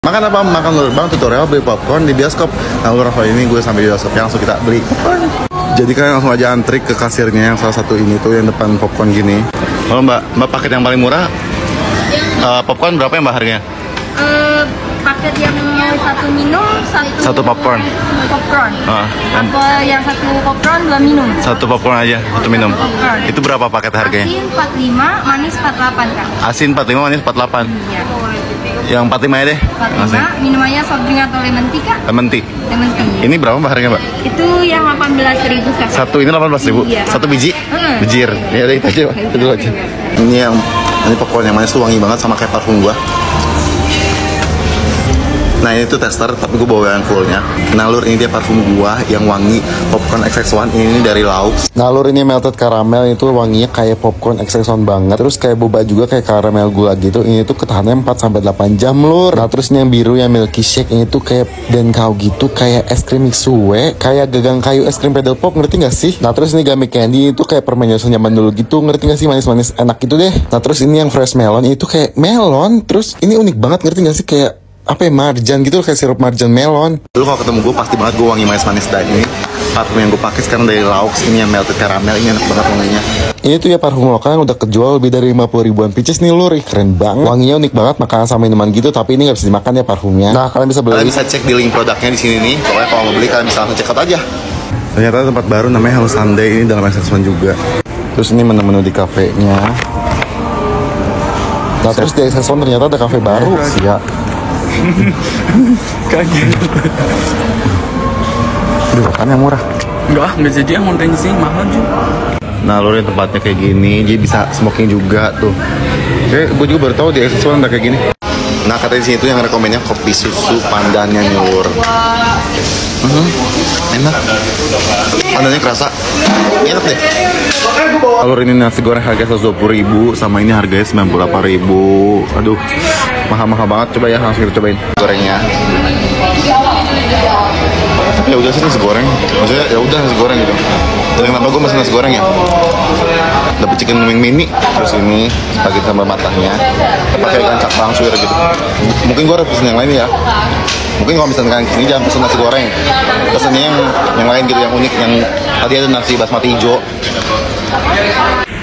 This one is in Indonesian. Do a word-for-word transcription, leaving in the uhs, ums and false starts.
Makan apa? Makan lur. Bang, tutorial beli popcorn di bioskop. Nah lur, kali ini gue sampai di bioskopnya, langsung kita beli popcorn. Jadi kalian langsung aja antri ke kasirnya yang salah satu ini tuh, yang depan popcorn gini. Kalau mbak, mbak paket yang paling murah, uh, popcorn berapa ya mbak harganya? Uh, paket yang satu minum, satu, satu popcorn. popcorn. Uh, Apa yang satu popcorn, dua minum? Satu popcorn aja, satu minum. Popcorn. Itu berapa paket harganya? Asin empat puluh lima, manis empat puluh delapan kak. Asin empat puluh lima, manis empat puluh delapan. Iya. Yang empat puluh lima ya deh. empat puluh lima, minumannya soft drink atau lemon tea kak? Lemon tea. Lemon tea. Ini berapa mbak harganya mbak? Itu yang delapan belas ribu kak. Satu ini delapan belas ribu. Iya. Satu biji? Hmm. Bejir. Ya udah itu aja mbak. Itu dulu aja. Ini yang ini popcorn yang manis tuh wangi banget sama kayak parfum gua. Nah ini tuh tester, tapi gue bawa yang fullnya. Nah lur, ini dia parfum gua yang wangi popcorn X X one. Ini dari Laux. Nah lur, ini melted caramel, itu wanginya kayak popcorn X X one banget. Terus kayak boba juga kayak caramel gula gitu. Ini tuh ketahanannya empat sampai delapan jam lur. Nah terus ini yang biru yang milky shake, ini tuh kayak denkau gitu, kayak es krim mixue, kayak gagang kayu es krim pedal pop, ngerti gak sih? Nah terus ini gummy candy, itu kayak permen Yosu nyaman dulu gitu, ngerti gak sih? Manis-manis enak gitu deh. Nah terus ini yang fresh melon, itu kayak melon. Terus ini unik banget, ngerti gak sih? Kayak apa ya, marjan gitu, kayak sirup marjan melon. Dulu kalau ketemu gue pasti banget gue wangi manis-manis. Dan ini parfum yang gue pakai sekarang dari Laux. Ini yang melted caramel, ini enak banget wanginya. Ini tuh ya parfum lokal yang udah kejual lebih dari lima puluh ribuan pieces nih lur. Keren banget, wanginya unik banget, makanan sama minuman gitu. Tapi ini gak bisa dimakan ya parfumnya. Nah kalian bisa beli, kalian bisa cek di link produknya di sini nih. Pokoknya kalau mau beli kalian bisa langsung check out aja. Ternyata tempat baru namanya Hello Sunday, ini dalam X X one juga. Terus ini menu-menu di kafenya. Nah terus di X X one ternyata ada kafe baru. Siap. Kaget. Duh, kan yang murah. Enggak, enggak jadi yang monteng sih, mahal juga. Nah, lur, tempatnya kayak gini, jadi bisa smoking juga tuh. Oke, gue juga baru tahu di X X one ada kayak gini. Nah, katanya di sini tuh yang rekomennya kopi susu pandannya nih, lur. Hmm, enak. Pandannya kerasa. Enak deh. Alur, ini nasi goreng harga seratus dua puluh ribu, sama ini harganya sembilan puluh delapan ribu. Aduh, mahal-mahal banget. Coba ya, langsung kita cobain gorengnya. Ya udah sih nasi goreng, maksudnya ya udah nasi goreng gitu. Dan kenapa gue masih nasi goreng ya? Dapat chicken wing mini, terus ini spaghetti sambal matahnya, pakai ikan cak suwir gitu. Mungkin gue harus pesen yang lain ya. Mungkin kalau misalnya kalian kesini jangan pesen nasi goreng, pesennya yang yang lain gitu, yang unik, yang tadi ada nasi basmati hijau.